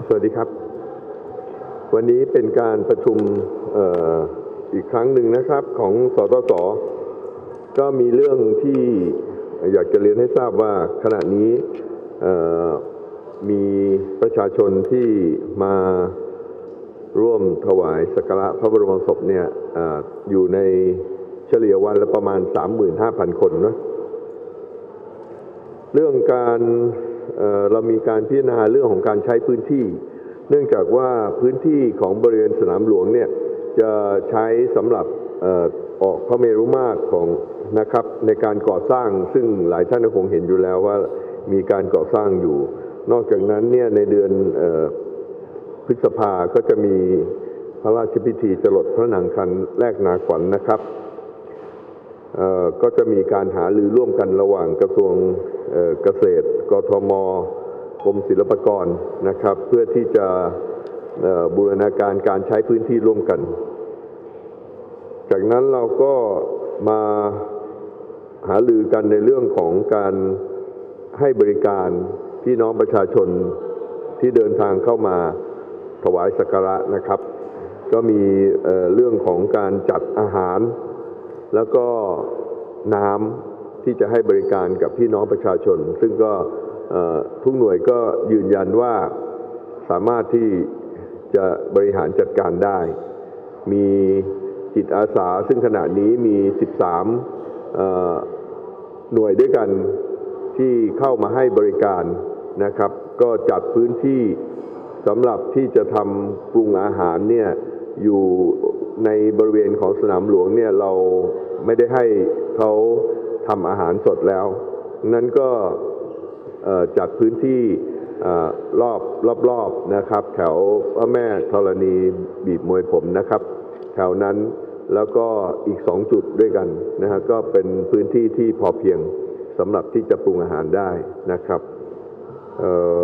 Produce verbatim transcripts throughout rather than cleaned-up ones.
สวัสดีครับวันนี้เป็นการประชุมออีกครั้งหนึ่งนะครับของสตส.ก็มีเรื่องที่อยากจะเรียนให้ทราบว่าขณะนี้มีประชาชนที่มาร่วมถวายสักการะพระบรมศพเนี่ย อ, อยู่ในเฉลี่ยวันละประมาณ สามหมื่นห้าพัน คนนะเรื่องการเ, เรามีการพิจารณาเรื่องของการใช้พื้นที่เนื่องจากว่าพื้นที่ของบริเวณสนามหลวงเนี่ยจะใช้สำหรับอ, ออกพระเมรุมาตรของนะครับในการก่อสร้างซึ่งหลายท่านคงเห็นอยู่แล้วว่ามีการก่อสร้างอยู่นอกจากนั้นเนี่ยในเดือนพฤษภาก็จะมีพระราชพิธีจรดพระนางคันแรกนาขวัญ นะครับก็จะมีการหารือร่วมกันระหว่างกระทรวงเกษตรกทม.กรมศิลปากรนะครับเพื่อที่จะบูรณาการการใช้พื้นที่ร่วมกันจากนั้นเราก็มาหารือกันในเรื่องของการให้บริการพี่น้องประชาชนที่เดินทางเข้ามาถวายสักการะนะครับก็มีเรื่องของการจัดอาหารแล้วก็น้ำที่จะให้บริการกับพี่น้องประชาชนซึ่งก็ทุกหน่วยก็ยืนยันว่าสามารถที่จะบริหารจัดการได้มีจิตอาสาซึ่งขณะนี้มีสิบสามหน่วยด้วยกันที่เข้ามาให้บริการนะครับก็จัดพื้นที่สำหรับที่จะทำปรุงอาหารเนี่ยอยู่ในบริเวณของสนามหลวงเนี่ยเราไม่ได้ให้เขาทำอาหารสดแล้วนั้นก็จัดพื้นที่รอบรอบๆนะครับแถวพระแม่ธรณีบีบมวยผมนะครับแถวนั้นแล้วก็อีกสองจุดด้วยกันนะฮะก็เป็นพื้นที่ที่พอเพียงสำหรับที่จะปรุงอาหารได้นะครับเ,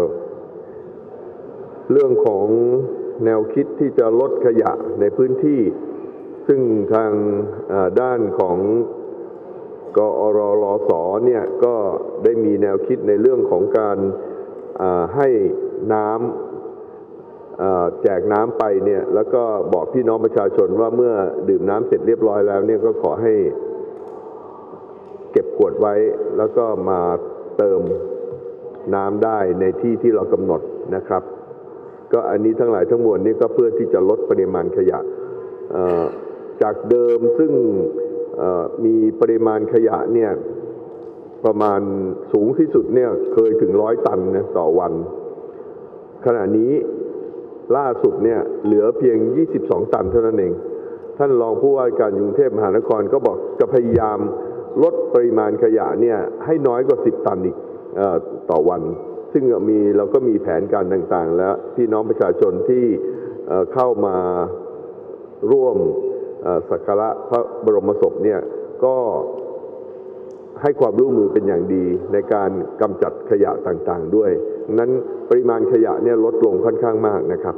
เรื่องของแนวคิดที่จะลดขยะในพื้นที่ซึ่งทางด้านของกอรลสเนี่ยก็ได้มีแนวคิดในเรื่องของการให้น้ำแจกน้ำไปเนี่ยแล้วก็บอกพี่น้องประชาชนว่าเมื่อดื่มน้ำเสร็จเรียบร้อยแล้วเนี่ยก็ขอให้เก็บขวดไว้แล้วก็มาเติมน้ำได้ในที่ที่เรากำหนดนะครับก็อันนี้ทั้งหลายทั้งมวลนี่ก็เพื่อที่จะลดปริมาณขยะจากเดิมซึ่งมีปริมาณขยะเนี่ยประมาณสูงที่สุดเนี่ยเคยถึงร้อยตันนะต่อวันขณะนี้ล่าสุดเนี่ยเหลือเพียงยี่สิบสองตันเท่านั้นเองท่านรองผู้ว่าการกรุงเทพมหานครก็บอกจะพยายามลดปริมาณขยะเนี่ยให้น้อยกว่าสิบตันอีกต่อวันซึ่งมีเราก็มีแผนการต่างๆแล้วพี่น้องประชาชนที่เข้ามาร่วมสักการะพระบรมศพเนี่ยก็ให้ความร่วมมือเป็นอย่างดีในการกำจัดขยะต่างๆด้วยนั้นปริมาณขยะเนี่ยลดลงค่อนข้างมากนะครับ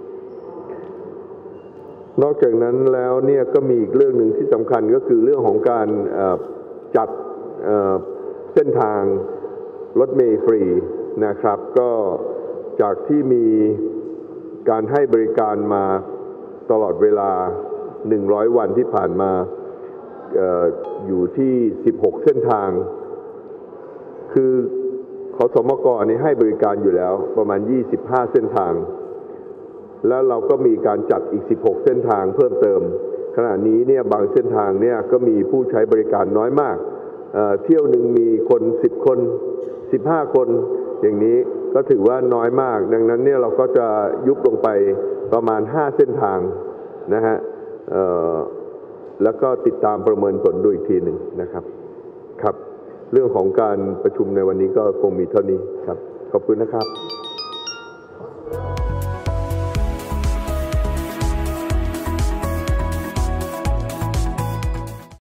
นอกจากนั้นแล้วเนี่ยก็มีอีกเรื่องหนึ่งที่สำคัญก็คือเรื่องของการจัดเส้นทางรถเมล์ฟรีนะครับก็จากที่มีการให้บริการมาตลอดเวลาหนึ่งร้อยวันที่ผ่านมา อ, อยู่ที่สิบหกเส้นทางคือขสมกนี่ให้บริการอยู่แล้วประมาณยี่สิบห้าเส้นทางแล้วเราก็มีการจัดอีกสิบหกเส้นทางเพิ่มเติมขณะนี้เนี่ยบางเส้นทางเนี่ยก็มีผู้ใช้บริการน้อยมาก เ, เที่ยวหนึ่งมีคนสิบคนสิบห้าคนอย่างนี้ก็ถือว่าน้อยมากดังนั้นเนี่ยเราก็จะยุบลงไปประมาณห้าเส้นทางนะฮะแล้วก็ติดตามประเมินผลดูอีกทีหนึ่งนะครับครับเรื่องของการประชุมในวันนี้ก็คงมีเท่านี้ครับขอบคุณนะครับ